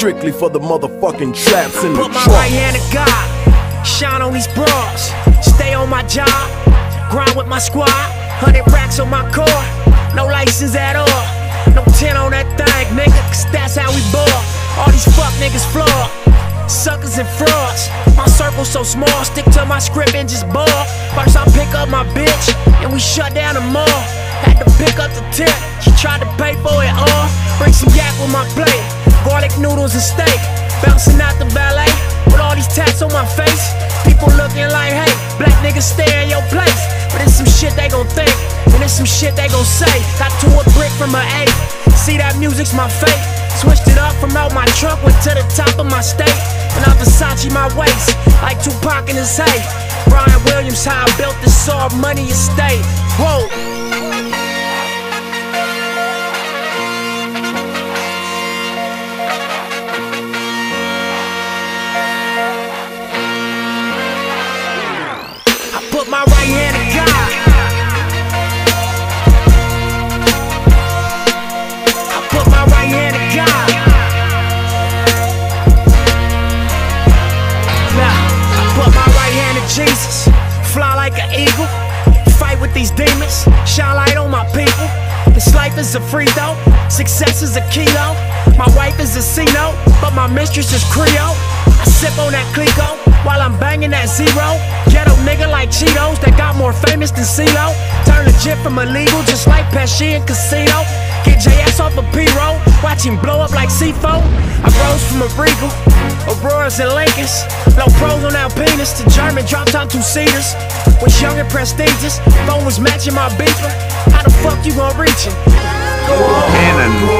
strictly for the motherfucking traps in the Put my trunk. right hand to God, shine on these bras, stay on my job, grind with my squad, 100 racks on my car, no license at all, no 10 on that thing, nigga, cause that's how we ball. All these fuck niggas flawed, suckers and frauds. My circle so small, stick to my script and just ball. First I pick up my bitch, and we shut down the mall. Had to pick up the tip, she tried to pay for it all. Bring some yak with my plate, garlic noodles and steak. Bouncing out the ballet, with all these tats on my face. People looking like, hey, black niggas stay in your place. But it's some shit they gon' think, and it's some shit they gon' say. Got to a brick from an 8, see that music's my fate. Switched it up from out my trunk, went to the top of my state. And I Versace my waist, like Tupac in his hay. Brian Williams, how I built this all money estate. Whoa. I put my right hand to God. I put my right hand to God. Nah, I put my right hand to Jesus. Fly like an eagle, fight with these demons, shine light on my people. This life is a free throw, success is a kilo. My wife is a C-note, but my mistress is Creole. I sip on that Clico while I'm banging that zero. Ghetto nigga like Cheetos that got more famous than CeeLo. Turn legit from illegal just like Pesci and Casino. Get JS off a P-roll, watch him blow up like C4. I rose from a Regal, Auroras and Lincolns. Low pros on Alpinas to German drop top 2-seaters. Was young and prestigious, phone was matching my beeper. How the fuck you gon' reach it? Go on.